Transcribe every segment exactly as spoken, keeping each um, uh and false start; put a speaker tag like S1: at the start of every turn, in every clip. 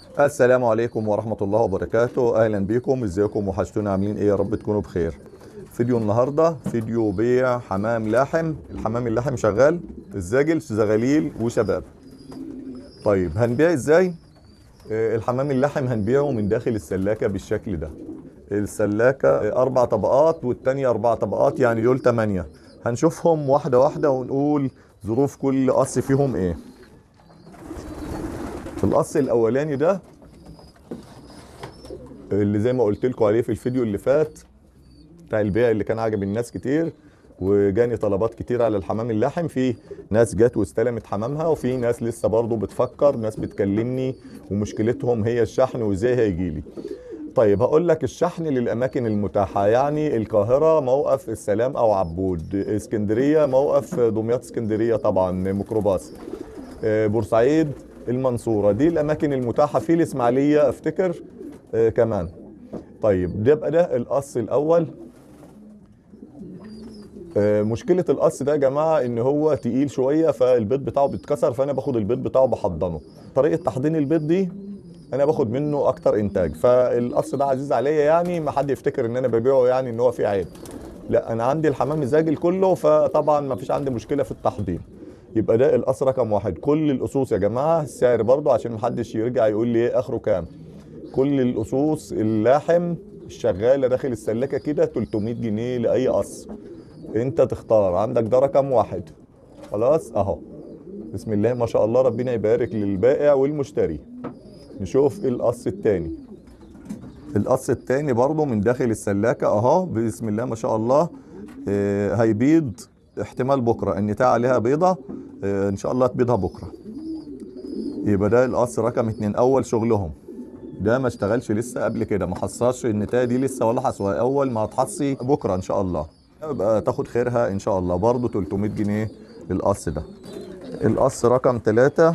S1: السلام عليكم ورحمة الله وبركاته. أهلا بكم، ازيكم؟ وحشتونا، عاملين ايه؟ يا رب تكونوا بخير. فيديو النهاردة فيديو بيع حمام لاحم. الحمام اللاحم شغال، الزاجل، زغاليل وشباب. طيب هنبيع ازاي؟ آه، الحمام اللاحم هنبيعه من داخل السلاكة بالشكل ده. السلاكة آه، أربع طبقات والتانية أربع طبقات، يعني دول تمانية. هنشوفهم واحدة واحدة ونقول ظروف كل قص فيهم ايه. القص الأولاني ده اللي زي ما قلت لكم عليه في الفيديو اللي فات بتاع البيع اللي كان عاجب الناس كتير، وجاني طلبات كتير على الحمام اللاحم. في ناس جت واستلمت حمامها، وفي ناس لسه برضه بتفكر، ناس بتكلمني ومشكلتهم هي الشحن وازاي هيجي لي. طيب هقول لك الشحن للاماكن المتاحه، يعني القاهره موقف السلام او عبود، اسكندريه موقف دمياط اسكندريه طبعا ميكروباص، آه، بورسعيد، المنصوره، دي الاماكن المتاحه. في الاسماعيليه افتكر آه، كمان. طيب ده يبقى ده القص الاول. آه، مشكله القص ده يا جماعه ان هو تقيل شويه، فالبيض بتاعه بيتكسر، فانا باخد البيض بتاعه بحضنه. طريقه تحضين البيض دي انا باخد منه اكتر انتاج، فالقص ده عزيز عليا، يعني ما حد يفتكر ان انا ببيعه يعني ان هو فيه عيب. لا، انا عندي الحمام الزاجل كله، فطبعا ما فيش عندي مشكله في التحضير. يبقى ده القص رقم واحد. كل الاسوس يا جماعه السعر برضه عشان ما حدش يرجع يقول لي ايه اخره كام. كل الاسوس اللاحم الشغاله داخل السلاكه كده تلتمية جنيه لاي قص. انت تختار، عندك ده رقم واحد. خلاص اهو، بسم الله ما شاء الله، ربنا يبارك للبائع والمشتري. نشوف القص التاني. القص التاني برضو من داخل السلاكة اهو، بسم الله ما شاء الله. اه هيبيض احتمال بكرة، النتاية عليها بيضة، اه ان شاء الله تبيضها بكرة. يبقى ده القص رقم اتنين، اول شغلهم. ده ما اشتغلش لسه قبل كده، ما حصاش النتاية دي لسه ولا حصوها، اول ما هتحصي بكرة ان شاء الله يبقى تاخد خيرها ان شاء الله. برضو تلتمية جنيه القص ده. القص رقم ثلاثة،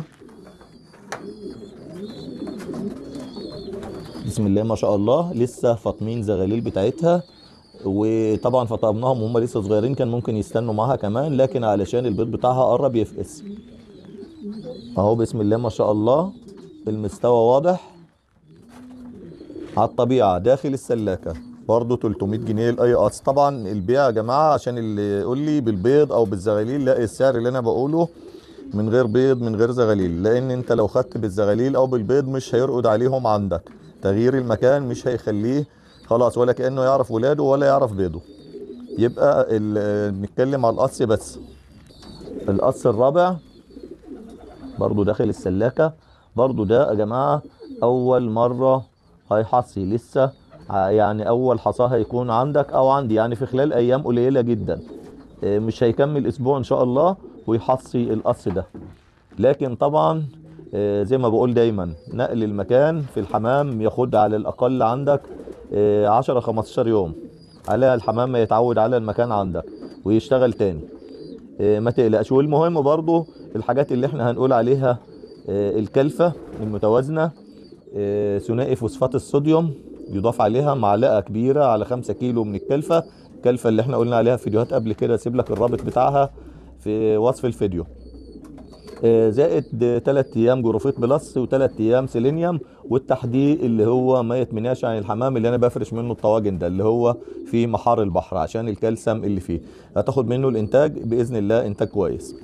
S1: بسم الله ما شاء الله، لسه فاطمين زغاليل بتاعتها، وطبعا فطمناهم وهم لسه صغيرين، كان ممكن يستنوا معاها كمان، لكن علشان البيض بتاعها قرب يفقس اهو. بسم الله ما شاء الله، المستوى واضح على الطبيعة داخل السلاكة. برضه تلتمية جنيه لأي قص. طبعا البيع يا جماعة عشان اللي يقول لي بالبيض أو بالزغاليل، لا، السعر اللي أنا بقوله من غير بيض من غير زغاليل، لأن أنت لو خدت بالزغاليل أو بالبيض مش هيرقد عليهم عندك. تغيير المكان مش هيخليه خلاص ولا كأنه يعرف ولاده ولا يعرف بيضه. يبقى ال- بنتكلم على القص بس. القص الرابع برضو داخل السلاكة. برضو ده يا جماعة أول مرة هيحصي لسه، ع- يعني أول حصاه هيكون عندك أو عندي، يعني في خلال أيام قليلة جدا. آه، مش هيكمل أسبوع إن شاء الله ويحصي القص ده. لكن طبعا آه، زي ما بقول دايما، نقل المكان في الحمام ياخد على الأقل عندك آه، عشرة خمستاشر يوم على الحمام ما يتعود على المكان عندك ويشتغل تاني. آه، ما تقلقش. والمهم برضو الحاجات اللي احنا هنقول عليها، آه، الكلفة المتوازنة، آه، ثنائي فوسفات الصوديوم يضاف عليها معلقة كبيرة على خمسة كيلو من الكلفة. الكلفة اللي احنا قلنا عليها في فيديوهات قبل كده، سيب لك الرابط بتاعها في وصف الفيديو. آه، زائد تلات ايام جروفيت بلس وتلات ايام سيلينيوم، والتحديق اللي هو ما يتمنعش عن الحمام اللي انا بفرش منه الطواجن ده، اللي هو في محار البحر، عشان الكالسيوم اللي فيه هتاخد منه الانتاج باذن الله انتاج كويس.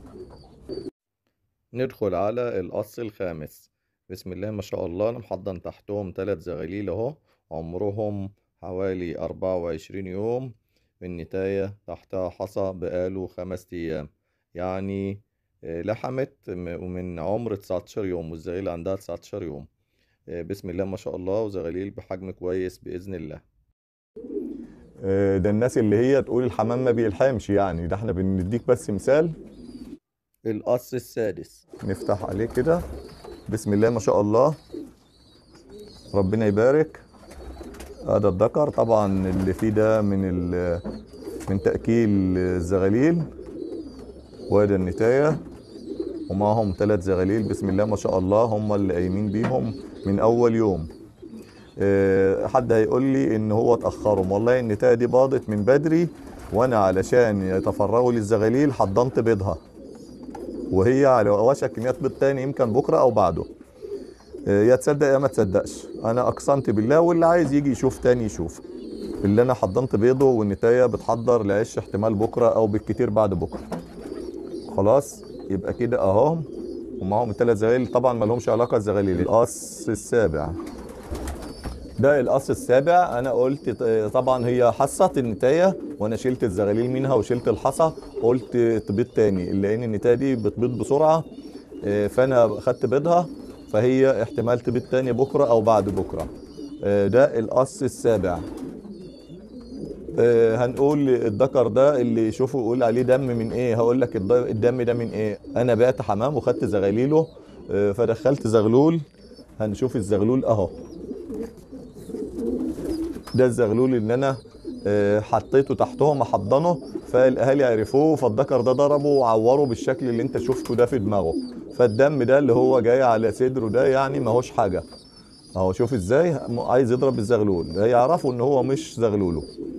S1: ندخل على القص الخامس. بسم الله ما شاء الله، انا محضن تحتهم تلات زغاليل اهو، عمرهم حوالي أربعة وعشرين يوم. النتاية تحتها حصى بقاله خمس ايام، يعني آه، لحمت م- ومن عمر تسعتاشر يوم، والزغاليل عندها تسعتاشر يوم. آه، بسم الله ما شاء الله، وزغاليل بحجم كويس بإذن الله. آه، ده الناس اللي هي تقول الحمام ما بيلحمش، يعني ده احنا بنديك بس مثال. القص السادس، نفتح عليه كده، بسم الله ما شاء الله، ربنا يبارك. هذا الذكر طبعا اللي فيه ده من ال- من تأكيل الزغاليل، وادي النتاية، ومعهم ثلاث زغاليل بسم الله ما شاء الله، هم اللي قايمين بيهم من اول يوم. آه، حد هيقول لي ان هو اتاخروا، والله النتاية دي باضت من بدري، وانا علشان يتفرغوا للزغاليل حضنت بيضها، وهي على وشك ان هي تبيض تاني يمكن بكره او بعده. يا تصدق يا ما تصدقش، انا اقسمت بالله، واللي عايز يجي يشوف تاني يشوف. اللي انا حضنت بيضه والنتايه بتحضر لعش احتمال بكره او بالكتير بعد بكره. خلاص يبقى كده اهو، ومعاهم الثلاث زغاليل. طبعا ما لهمش علاقه الزغاليل. القص السابع ده القص السابع، انا قلت طبعا هي حصت النتايه وانا شلت الزغاليل منها وشلت الحصى، قلت تبيض تاني لان النتايه دي بتبيض بسرعه، فانا خدت بيضها، فهي احتمال تبيض تاني بكره او بعد بكره. ده القص السابع. هنقول الذكر ده اللي يشوفه يقول عليه دم من ايه، هقول لك الدم ده من ايه. انا بعت حمام وخدت زغاليله فدخلت زغلول. هنشوف الزغلول اهو، ده الزغلول اللي انا حطيته تحتهم احضنه، فالاهالي عرفوه، فالذكر ده ضربه وعوره بالشكل اللي انت شفته ده في دماغه. فالدم ده اللي هو جاي على صدره ده يعني ما هوش حاجه اهو. شوف ازاي عايز يضرب الزغلول، هيعرفوا ان هو مش زغلوله.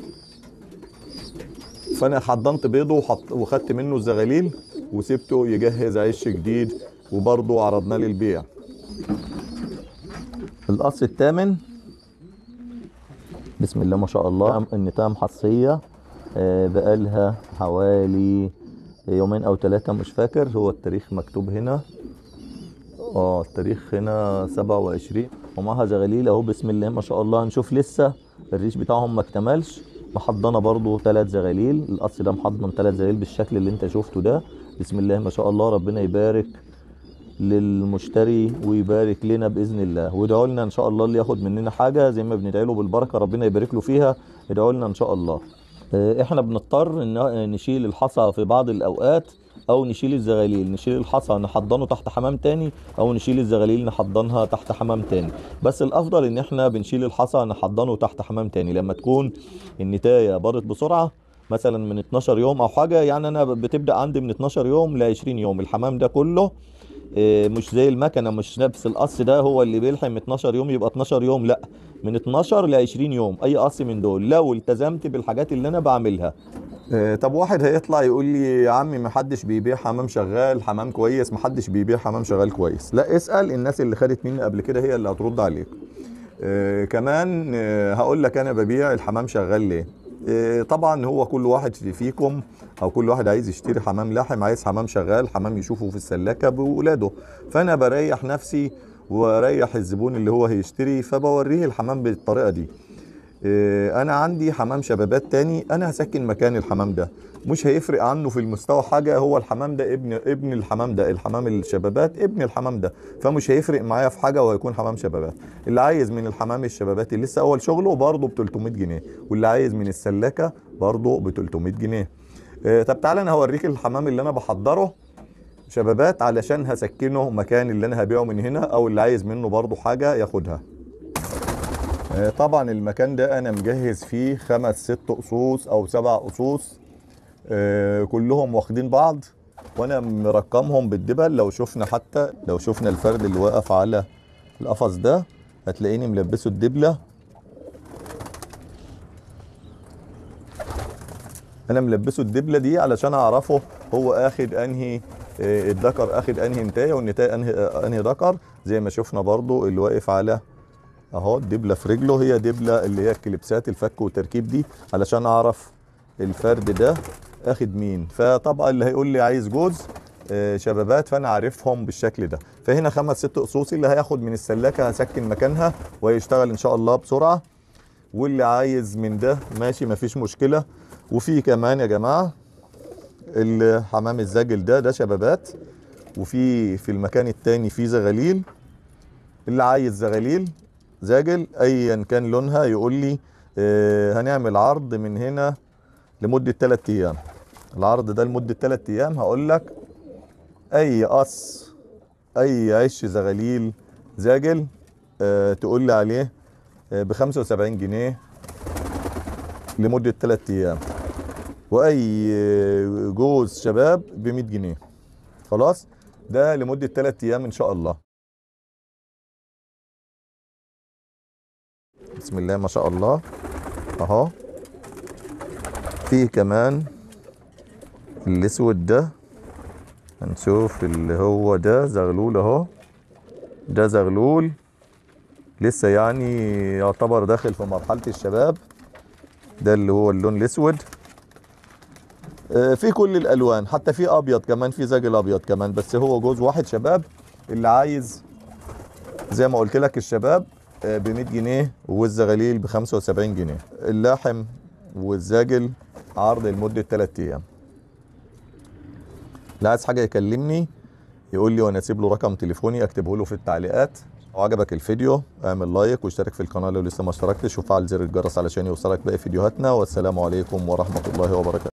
S1: فانا حضنت بيضه وحط وخدت منه الزغاليل وسبته يجهز عيش جديد، وبرضه عرضناه للبيع. القص الثامن، بسم الله ما شاء الله، النتايه محصيه بقالها حوالي يومين او ثلاثه مش فاكر، هو التاريخ مكتوب هنا، اه التاريخ هنا سبعة وعشرين، ومعها زغاليل اهو بسم الله ما شاء الله. هنشوف لسه الريش بتاعهم ما اكتملش. محضنه برضو ثلاث زغاليل، القص ده محضن ثلاث زغاليل بالشكل اللي انت شفته ده، بسم الله ما شاء الله. ربنا يبارك للمشتري ويبارك لنا باذن الله، وادعوا لنا ان شاء الله اللي ياخد مننا حاجه زي ما بندعي له بالبركه ربنا يبارك له فيها، ادعوا لنا ان شاء الله. احنا بنضطر ان نشيل الحصى في بعض الاوقات او نشيل الزغاليل، نشيل الحصى نحضنه تحت حمام تاني، او نشيل الزغاليل نحضنها تحت حمام تاني. بس الافضل ان احنا بنشيل الحصى نحضنه تحت حمام تاني لما تكون النتايه بارت بسرعه، مثلا من اتناشر يوم او حاجه. يعني انا بتبدا عندي من اتناشر يوم ل عشرين يوم الحمام ده كله، مش زي المكنه، مش نفس القص ده هو اللي بيلحم اتناشر يوم يبقى اتناشر يوم، لا، من اتناشر ل عشرين يوم اي قص من دول لو التزمت بالحاجات اللي انا بعملها. آه طب واحد هيطلع يقول لي يا عمي ما حدش بيبيع حمام شغال حمام كويس، ما حدش بيبيع حمام شغال كويس. لا، اسال الناس اللي خدت مني قبل كده هي اللي هترد عليك. آه كمان آه هقول لك انا ببيع الحمام شغال ليه. آه طبعا هو كل واحد فيكم او كل واحد عايز يشتري حمام لاحم، عايز حمام شغال، حمام يشوفه في السلاكه بولاده، فانا بريح نفسي واريح الزبون اللي هو هيشتري، فبوريه الحمام بالطريقه دي. انا عندي حمام شبابات تاني انا هسكن مكان الحمام ده، مش هيفرق عنه في المستوى حاجه، هو الحمام ده ابن ابن الحمام ده، الحمام الشبابات ابن الحمام ده، فمش هيفرق معايا في حاجه وهيكون حمام شبابات. اللي عايز من الحمام الشبابات اللي لسه اول شغله برضه ب تلتمية جنيه، واللي عايز من السلاكه برضه ب تلتمية جنيه. طب تعالى انا هوريك الحمام اللي انا بحضره شبابات علشان هسكنه مكان اللي انا هبيعه من هنا، او اللي عايز منه برضه حاجه ياخدها. طبعا المكان ده انا مجهز فيه خمس ست قصوص او سبع قصوص، كلهم واخدين بعض وانا مرقمهم بالدبل. لو شفنا حتى لو شفنا الفرد اللي واقف على القفص ده هتلاقيني ملبسه الدبله، انا ملبسه الدبله دي علشان اعرفه هو اخد انهي الذكر، اخد انهي نتايه والنتايه انهي انهي ذكر، زي ما شفنا برضو اللي واقف على اهو الدبله في رجله، هي دبله اللي هي الكليبسات الفك والتركيب دي علشان اعرف الفرد ده اخد مين. فطبعا اللي هيقول لي عايز جوز شبابات فانا عارفهم بالشكل ده. فهنا خمس ست قصوص، اللي هياخد من السلاكه هسكن مكانها وهيشتغل ان شاء الله بسرعه، واللي عايز من ده ماشي مفيش مشكله. وفي كمان يا جماعه الحمام الزاجل ده ده شبابات، وفي في المكان التاني في زغاليل، اللي عايز زغاليل زاجل ايا كان لونها يقول لي آه هنعمل عرض من هنا لمده ثلاث ايام. العرض ده لمده ثلاث ايام هقول لك اي قص اي عش زغاليل زاجل آه تقول لي عليه آه ب خمسة وسبعين جنيه لمده ثلاث ايام، واي جوز شباب ب مية جنيه. خلاص ده لمده ثلاث ايام ان شاء الله. بسم الله ما شاء الله اهو. في كمان الاسود ده هنشوف اللي هو ده زغلول اهو، ده زغلول لسه يعني يعتبر داخل في مرحلة الشباب. ده اللي هو اللون الاسود. في كل الالوان، حتى في ابيض كمان، في زاجل ابيض كمان، بس هو جوز واحد شباب. اللي عايز زي ما قلت لك الشباب ب مية جنيه والزغاليل ب خمسة وسبعين جنيه. اللاحم والزاجل عرض لمدة ثلاثة ايام. اللي عايز حاجة يكلمني يقول لي وانا اسيب له رقم تليفوني اكتبه له في التعليقات. لو عجبك الفيديو اعمل لايك واشترك في القناة لو لسه ما اشتركتش، وفعل زر الجرس علشان يوصلك باقي فيديوهاتنا. والسلام عليكم ورحمة الله وبركاته.